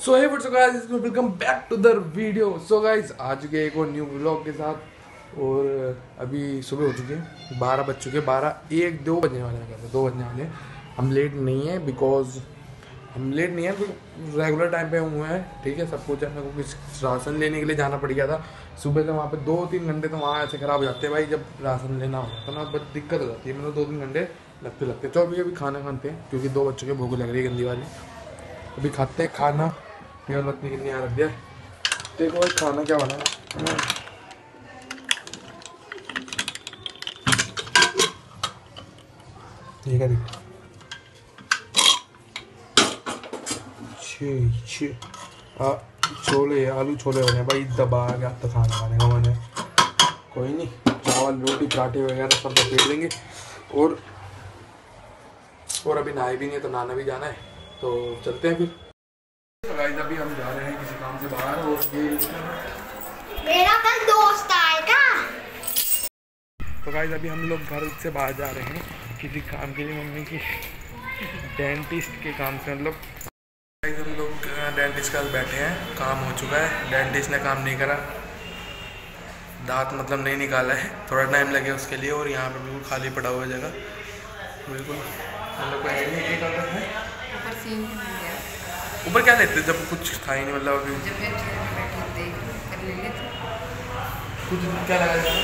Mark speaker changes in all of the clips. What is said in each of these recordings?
Speaker 1: So hey what's up guys, welcome back to the video. So guys आ चुके हैं एक और न्यू व्लॉग के साथ। और अभी सुबह हो चुके हैं, 12 बज चुके हैं, 12 1 2 बजने वाले हैं, 2 बजने वाले हैं। हम लेट नहीं है, बिकॉज हम लेट नहीं है, रेगुलर टाइम पे हुए हैं। ठीक है, सब कुछ है। मेरे को कुछ राशन लेने के लिए जाना पड़ गया था सुबह से। वहाँ पे 2-3 घंटे तो वहाँ ऐसे ख़राब हो जाते हैं भाई, जब राशन लेना हो जाता है ना, बस दिक्कत हो जाती है। मतलब 2-3 घंटे लगते। तो अभी खाना खाते हैं, क्योंकि 2 बच्चों की भूख लग रही है गंदी वाली। अभी खाते हैं खाना। यार रत्नी कितनी आ रख दिया। देखो भाई खाना क्या बना है। ये क्या दिखता छोले, आलू छोले बने भाई, दबा के अब तक खाना खाने का मन है। कोई नहीं, चावल रोटी पराठे वगैरह सब लपेट देंगे। और अभी नहाए भी नहीं है, तो नहाना भी जाना है, तो चलते हैं फिर। तो गाइस अभी हम जा रहे हैं किसी काम से बाहर। और ये
Speaker 2: मेरा कल दोस्त आएगा।
Speaker 1: तो गाइस अभी हम लोग घर से बाहर जा रहे हैं किसी काम के लिए, मम्मी की डेंटिस्ट के काम से। मतलब गाइस हम लोग डेंटिस्ट का बैठे हैं, काम हो चुका है। डेंटिस्ट ने काम नहीं करा, दांत मतलब नहीं निकाला है, थोड़ा टाइम लगे उसके लिए। और यहाँ पे बिल्कुल खाली पड़ा हुआ जगह, बिल्कुल हम लोग ऊपर क्या लेते जब कुछ था ही नहीं। मतलब अभी कुछ क्या लगा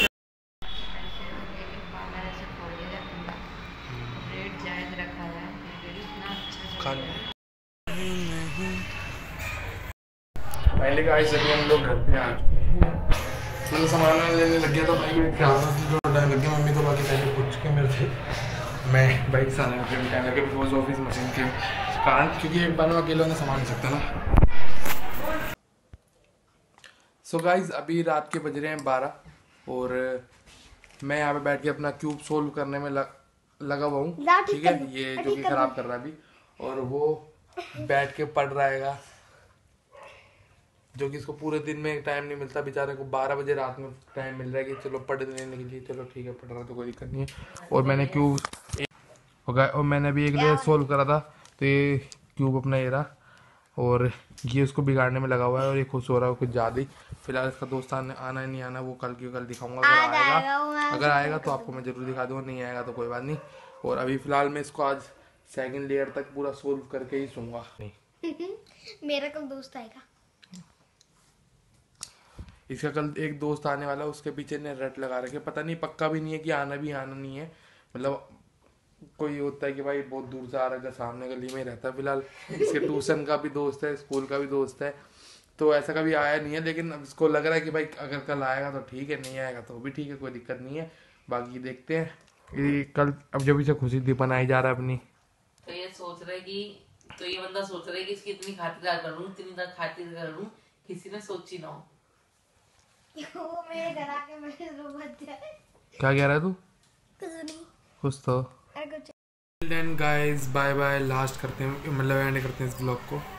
Speaker 1: पहले का ऐसे हम लोग घर पे आ चुके हैं। तो सामान लेने लग गया, तो भाई टाइम लग गया। मम्मी तो बाकी पहले पूछ के मेरे से मैं बाइक से आने में टाइम लगे, बिकॉज ऑफिस मशीन के कारण, क्योंकि एक बार में अकेले संभाल नहीं सकता ना। सो गाइज अभी रात के बज रहे हैं 12 और मैं यहाँ पे बैठ के अपना क्यूब सोल्व करने में लगा हुआ हूँ। ठीक है, ये जो कि खराब कर रहा है अभी, और वो बैठ के पढ़ रहा है, जो कि इसको पूरे दिन में टाइम नहीं मिलता बेचारे को। 12 बजे रात में टाइम मिल रहा है कि चलो पढ़ लेने के लिए। चलो ठीक है, पढ़ रहा तो कोई दिक्कत नहीं है। और मैंने क्यूब और मैंने भी एक लेयर सोल्व करा था, तो ये क्यूब अपना ये रहा, और ये उसको बिगाड़ने में लगा हुआ है। और ये खुश हो रहा है कुछ ज़्यादा ही। फिलहाल इसका दोस्त आना ही नहीं आना, वो कल दिखाऊंगा। अगर आएगा तो आपको मैं ज़रूर दिखा दूँगा, नहीं आएगा तो कोई बात नहीं। और अभी फ़िलहाल मैं इसको आज सेकंड लेयर तक पूरा सोल्व करके ही सूंगा।
Speaker 2: मेरा कल दोस्त आएगा।
Speaker 1: इसका कल एक दोस्त आने वाला है, उसके पीछे ने रट लगा रखे, पता नहीं, पक्का भी नहीं है कि आना नहीं है। मतलब कोई होता है कि भाई बहुत दूर से आ रहा है, सामने गली में ही रहता है। फिलहाल इसके ट्यूशन का भी दोस्त है, स्कूल का भी दोस्त है, तो ऐसा कभी आया नहीं है। लेकिन अब इसको लग रहा है कि भाई अगर कल आएगा तो ठीक है, नहीं आएगा तो भी ठीक है, कोई दिक्कत नहीं है। बाकी देखते हैं कि कल अब जब इसे खुशी दीपन आई जा रहा है अपनी,
Speaker 3: तो ये सोच रहा है कि ये बंदा सोच रहा है कि इसकी इतनी खातिरदार करूं, इतनी खातिर करूं, किसी ने सोची ना हो।
Speaker 2: वो मेरे घर आके मेरे रूम में जाए।
Speaker 1: क्या कह रहा है तू?
Speaker 2: कुछ नहीं,
Speaker 1: खुश तो। Then guys bye bye, last करते हैं, मतलब एंड करते हैं इस ब्लॉग को।